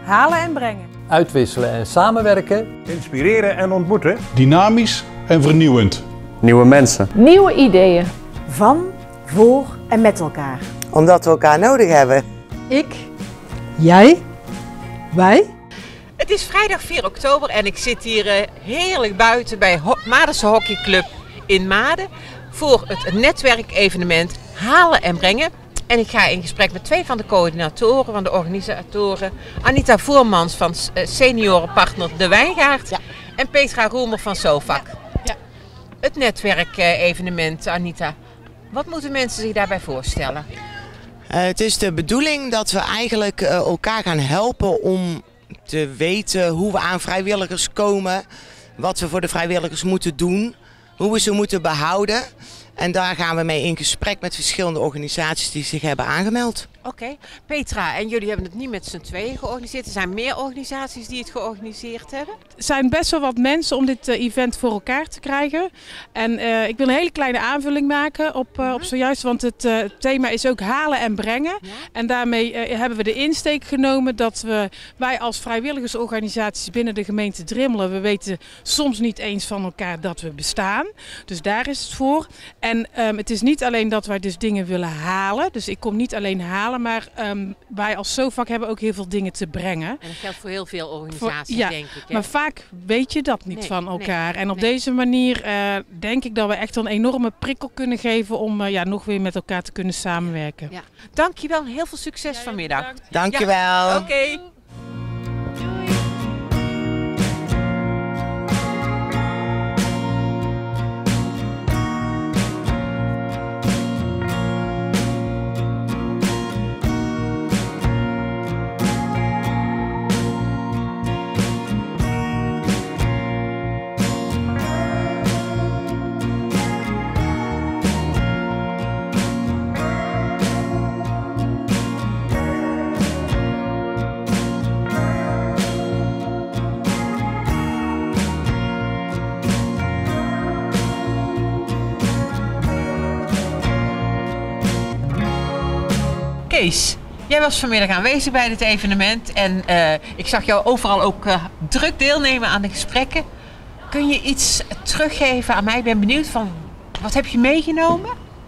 halen en brengen. Uitwisselen en samenwerken. Inspireren en ontmoeten. Dynamisch en vernieuwend. Nieuwe mensen. Nieuwe ideeën. Van, voor en met elkaar. Omdat we elkaar nodig hebben. Ik, jij, wij. Het is vrijdag 4 oktober en ik zit hier heerlijk buiten bij Madense Hockeyclub in Maden voor het netwerkevenement Halen en Brengen. En ik ga in gesprek met twee van de coördinatoren, van de organisatoren. Anita Voermans van seniorenpartner De Wijngaard en Petra Roemer van SOVAC. Ja. Het netwerkevenement, Anita. Wat moeten mensen zich daarbij voorstellen? Het is de bedoeling dat we eigenlijk elkaar gaan helpen om te weten hoe we aan vrijwilligers komen. Wat we voor de vrijwilligers moeten doen. Hoe we ze moeten behouden. En daar gaan we mee in gesprek met verschillende organisaties die zich hebben aangemeld. Oké. Petra, en jullie hebben het niet met z'n tweeën georganiseerd. Er zijn meer organisaties die het georganiseerd hebben. Er zijn best wel wat mensen om dit event voor elkaar te krijgen. En ik wil een hele kleine aanvulling maken op zojuist. Want het thema is ook halen en brengen. Ja. En daarmee hebben we de insteek genomen dat wij als vrijwilligersorganisaties binnen de gemeente Drimmelen, we weten soms niet eens van elkaar dat we bestaan. Dus daar is het voor. En het is niet alleen dat wij dus dingen willen halen. Dus ik kom niet alleen halen. Maar wij als SOVAC hebben ook heel veel dingen te brengen. En dat geldt voor heel veel organisaties, denk ik. Hè? Maar vaak weet je dat niet van elkaar. En op deze manier denk ik dat we echt een enorme prikkel kunnen geven om nog weer met elkaar te kunnen samenwerken. Ja. Dankjewel, heel veel succes vanmiddag. Dankjewel. Ja, oké. Kees, jij was vanmiddag aanwezig bij dit evenement en ik zag jou overal ook druk deelnemen aan de gesprekken. Kun je iets teruggeven aan mij? Ik ben benieuwd van, wat heb je meegenomen?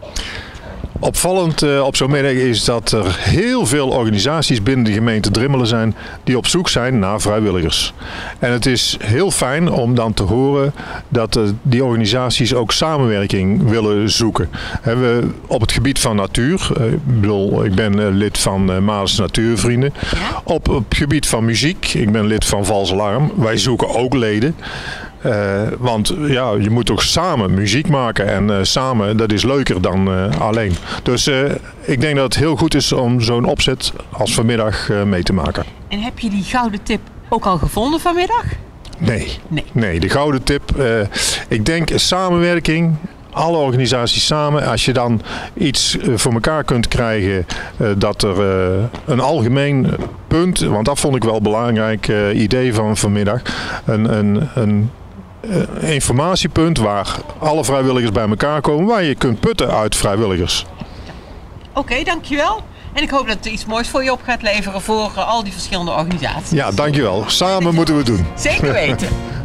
Opvallend op zo'n middag is dat er heel veel organisaties binnen de gemeente Drimmelen zijn die op zoek zijn naar vrijwilligers. En het is heel fijn om dan te horen dat die organisaties ook samenwerking willen zoeken. We op het gebied van natuur, ik ben lid van Madense Natuurvrienden. Ja? Op het gebied van muziek, ik ben lid van Vals Alarm. Wij zoeken ook leden. Want ja, je moet toch samen muziek maken en samen, dat is leuker dan alleen. Dus ik denk dat het heel goed is om zo'n opzet als vanmiddag mee te maken. En heb je die gouden tip ook al gevonden vanmiddag? Nee, de gouden tip, ik denk samenwerking. Alle organisaties samen, als je dan iets voor elkaar kunt krijgen dat er een algemeen punt, want dat vond ik wel een belangrijk idee van vanmiddag, een informatiepunt waar alle vrijwilligers bij elkaar komen, waar je kunt putten uit vrijwilligers. Oké, dankjewel. En ik hoop dat er iets moois voor je op gaat leveren voor al die verschillende organisaties. Ja, dankjewel. Samen moeten we het doen. Zeker weten.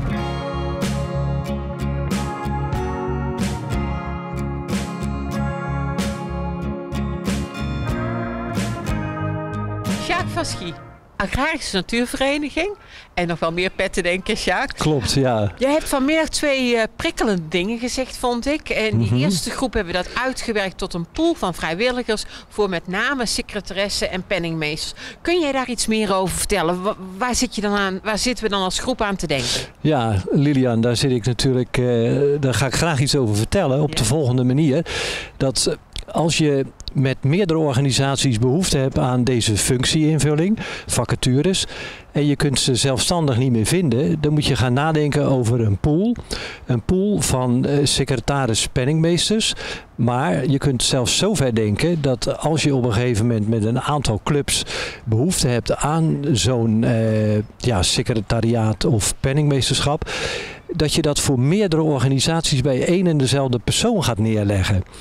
Sjaak van Schie, Agrarische Natuurvereniging. En nog wel meer petten, denk ik, Sjaak. Klopt, ja. Je hebt vanmiddag twee prikkelende dingen gezegd, vond ik. En die eerste groep hebben we dat uitgewerkt tot een pool van vrijwilligers voor met name secretaressen en penningmeesters. Kun jij daar iets meer over vertellen? Waar zitten we dan als groep aan te denken? Ja, Lilian, daar zit ik natuurlijk, daar ga ik graag iets over vertellen op de volgende manier. Dat als je met meerdere organisaties behoefte hebt aan deze functieinvulling, vacatures, en je kunt ze zelfstandig niet meer vinden, dan moet je gaan nadenken over een pool. Een pool van secretaris-penningmeesters. Maar je kunt zelfs zover denken dat als je op een gegeven moment met een aantal clubs behoefte hebt aan zo'n secretariaat of penningmeesterschap, dat je dat voor meerdere organisaties bij één en dezelfde persoon gaat neerleggen.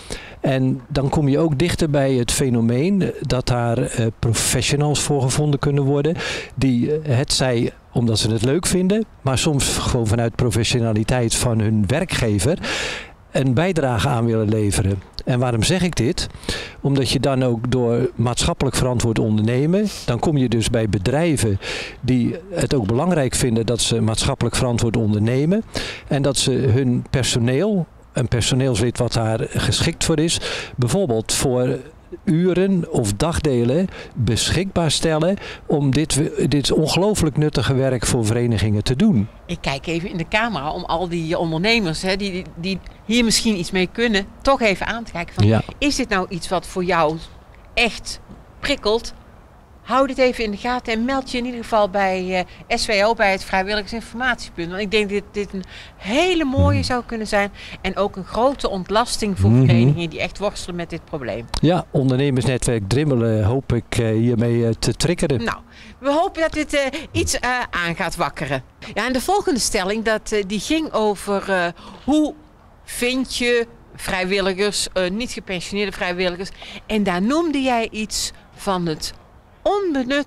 En dan kom je ook dichter bij het fenomeen dat daar professionals voor gevonden kunnen worden. Die hetzij omdat ze het leuk vinden, maar soms gewoon vanuit professionaliteit van hun werkgever een bijdrage aan willen leveren. En waarom zeg ik dit? Omdat je dan ook door maatschappelijk verantwoord ondernemen, dan kom je dus bij bedrijven die het ook belangrijk vinden dat ze maatschappelijk verantwoord ondernemen en dat ze hun personeel, een personeelslid wat daar geschikt voor is, bijvoorbeeld voor uren of dagdelen beschikbaar stellen om dit ongelooflijk nuttige werk voor verenigingen te doen. Ik kijk even in de camera om al die ondernemers die hier misschien iets mee kunnen, toch even aan te kijken van, is dit nou iets wat voor jou echt prikkelt? Hou dit even in de gaten en meld je in ieder geval bij SWO, bij het Vrijwilligersinformatiepunt. Want ik denk dat dit een hele mooie zou kunnen zijn. En ook een grote ontlasting voor verenigingen die echt worstelen met dit probleem. Ja, ondernemersnetwerk Drimmelen hoop ik hiermee te triggeren. Nou, we hopen dat dit iets aan gaat wakkeren. Ja, en de volgende stelling, die ging over hoe vind je vrijwilligers, niet gepensioneerde vrijwilligers. En daar noemde jij iets van het onbenut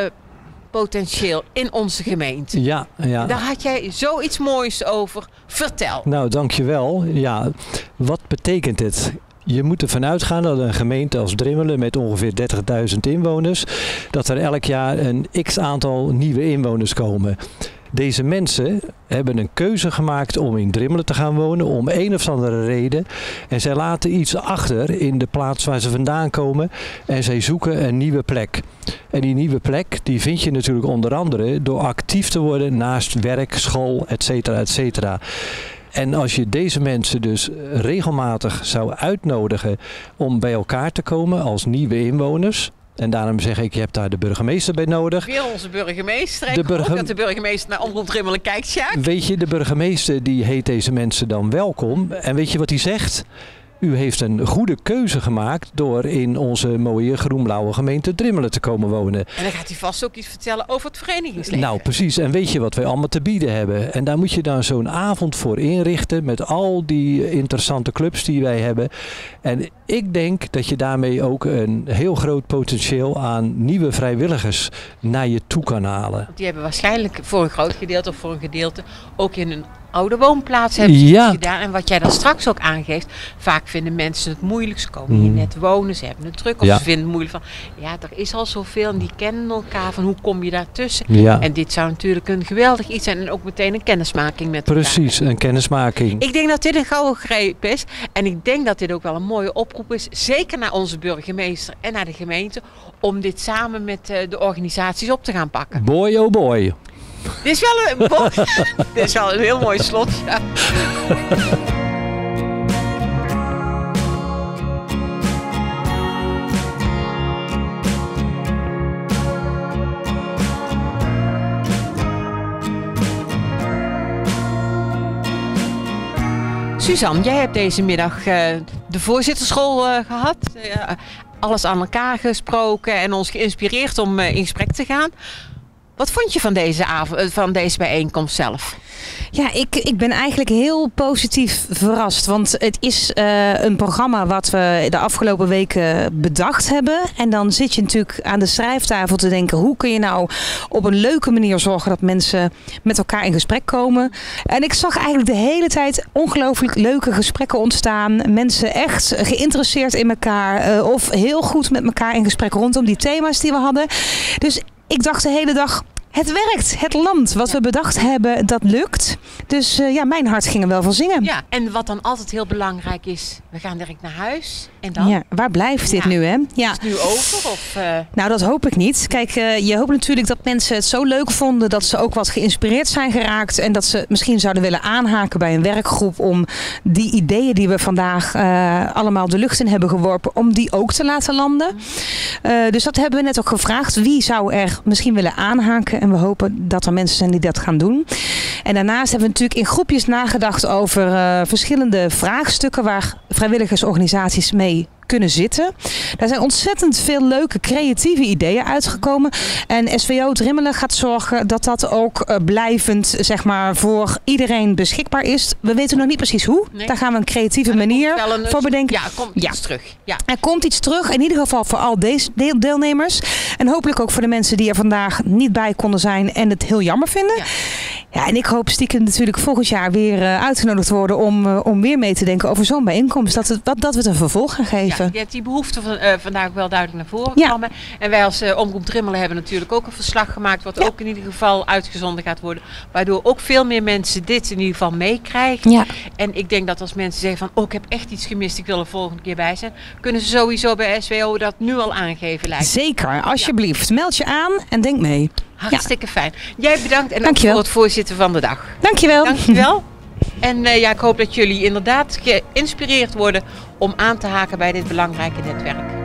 potentieel in onze gemeente. Ja. Daar had jij zoiets moois over. Vertel. Nou, dankjewel. Ja, wat betekent het? Je moet ervan uitgaan dat een gemeente als Drimmelen met ongeveer 30.000 inwoners, dat er elk jaar een x-aantal nieuwe inwoners komen. Deze mensen hebben een keuze gemaakt om in Drimmelen te gaan wonen om een of andere reden. En zij laten iets achter in de plaats waar ze vandaan komen en zij zoeken een nieuwe plek. En die nieuwe plek die vind je natuurlijk onder andere door actief te worden naast werk, school, etcetera, etcetera. En als je deze mensen dus regelmatig zou uitnodigen om bij elkaar te komen als nieuwe inwoners. En daarom zeg ik, je hebt daar de burgemeester bij nodig. Weer onze burgemeester. Ik hoop dat de burgemeester naar Omroep Drimmelen kijkt, Sjaak. Weet je, de burgemeester die heet deze mensen dan welkom. En weet je wat hij zegt? U heeft een goede keuze gemaakt door in onze mooie groenblauwe gemeente Drimmelen te komen wonen. En dan gaat hij vast ook iets vertellen over het verenigingsleven. Nou precies, en weet je wat wij allemaal te bieden hebben? En daar moet je dan zo'n avond voor inrichten met al die interessante clubs die wij hebben. En ik denk dat je daarmee ook een heel groot potentieel aan nieuwe vrijwilligers naar je toe kan halen. Die hebben waarschijnlijk voor een groot gedeelte of voor een gedeelte ook in een oude woonplaats hebben ze iets gedaan. En wat jij dan straks ook aangeeft, vaak vinden mensen het moeilijk. Ze komen hier net wonen, ze hebben het druk. Of ze vinden het moeilijk van, ja, er is al zoveel en die kennen elkaar. Van hoe kom je daartussen? Ja. En dit zou natuurlijk een geweldig iets zijn. En ook meteen een kennismaking met elkaar. Precies, een kennismaking. Ik denk dat dit een gouden greep is. En ik denk dat dit ook wel een mooie oproep is. Zeker naar onze burgemeester en naar de gemeente. Om dit samen met de organisaties op te gaan pakken. Boy oh boy. Dit is wel een heel mooi slot. Ja. Suzanne, jij hebt deze middag de voorzitterschool gehad. Alles aan elkaar gesproken en ons geïnspireerd om in gesprek te gaan. Wat vond je van deze bijeenkomst zelf? Ja, ik ben eigenlijk heel positief verrast. Want het is een programma wat we de afgelopen weken bedacht hebben. En dan zit je natuurlijk aan de schrijftafel te denken, hoe kun je nou op een leuke manier zorgen dat mensen met elkaar in gesprek komen. En ik zag eigenlijk de hele tijd ongelooflijk leuke gesprekken ontstaan. Mensen echt geïnteresseerd in elkaar of heel goed met elkaar in gesprek rondom die thema's die we hadden. Dus ik dacht de hele dag, het werkt. Het land wat we bedacht hebben, dat lukt. Dus mijn hart ging er wel van zingen. Ja, en wat dan altijd heel belangrijk is, we gaan direct naar huis. En dan? Ja, waar blijft dit nu, hè? Ja. Is het nu over? Of, Nou, dat hoop ik niet. Kijk, je hoopt natuurlijk dat mensen het zo leuk vonden dat ze ook wat geïnspireerd zijn geraakt. En dat ze misschien zouden willen aanhaken bij een werkgroep om die ideeën die we vandaag allemaal de lucht in hebben geworpen, om die ook te laten landen. Dus dat hebben we net ook gevraagd. Wie zou er misschien willen aanhaken? En we hopen dat er mensen zijn die dat gaan doen. En daarnaast hebben we natuurlijk in groepjes nagedacht over verschillende vraagstukken waar vrijwilligersorganisaties mee mee kunnen zitten. Daar zijn ontzettend veel leuke creatieve ideeën uitgekomen. En SVO Drimmelen gaat zorgen dat dat ook blijvend zeg maar, voor iedereen beschikbaar is. We weten nog niet precies hoe. Nee. Daar gaan we een creatieve manier voor bedenken. Ja, er komt iets terug. Ja. Er komt iets terug. In ieder geval voor al deze deelnemers. En hopelijk ook voor de mensen die er vandaag niet bij konden zijn en het heel jammer vinden. Ja. Ja, en ik hoop stiekem natuurlijk volgend jaar weer uitgenodigd worden om weer mee te denken over zo'n bijeenkomst. Dat we het een vervolg gaan geven. Ja, die behoefte vandaag ook wel duidelijk naar voren kwamen. En wij als Omroep Drimmelen hebben natuurlijk ook een verslag gemaakt. Wat ook in ieder geval uitgezonden gaat worden. Waardoor ook veel meer mensen dit in ieder geval meekrijgen. Ja. En ik denk dat als mensen zeggen van ik heb echt iets gemist. Ik wil er volgende keer bij zijn. Kunnen ze sowieso bij SWO dat nu al aangeven lijkt. Zeker, alsjeblieft. Meld je aan en denk mee. Hartstikke fijn. Jij bedankt en ook voor het voorzitten van de dag. Dankjewel. Dankjewel. En ik hoop dat jullie inderdaad geïnspireerd worden om aan te haken bij dit belangrijke netwerk.